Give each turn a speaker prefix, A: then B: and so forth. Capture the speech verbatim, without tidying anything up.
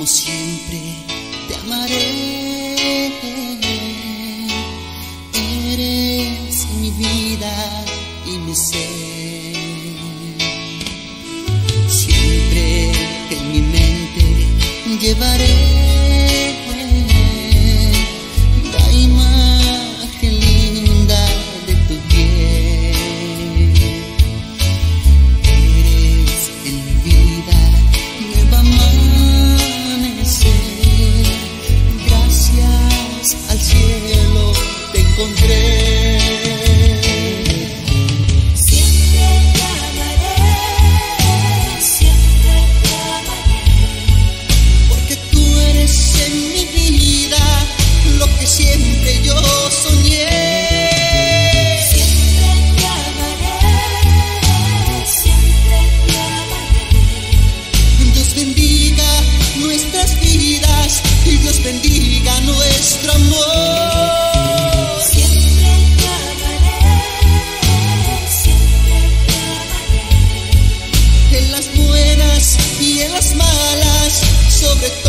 A: siempre te amaré. Eres mi vida y mi ser. Siempre en mi mente llevaré la imagen linda de tu piel. Eres en mi vida nuevo amanecer. Gracias al cielo te encontré. Siempre yo soñé.
B: Siempre te amaré, siempre te amaré.
A: Dios bendiga nuestras vidas y Dios bendiga nuestro amor.
B: Siempre te amaré, siempre te amaré.
A: En las buenas y en las malas, sobre todo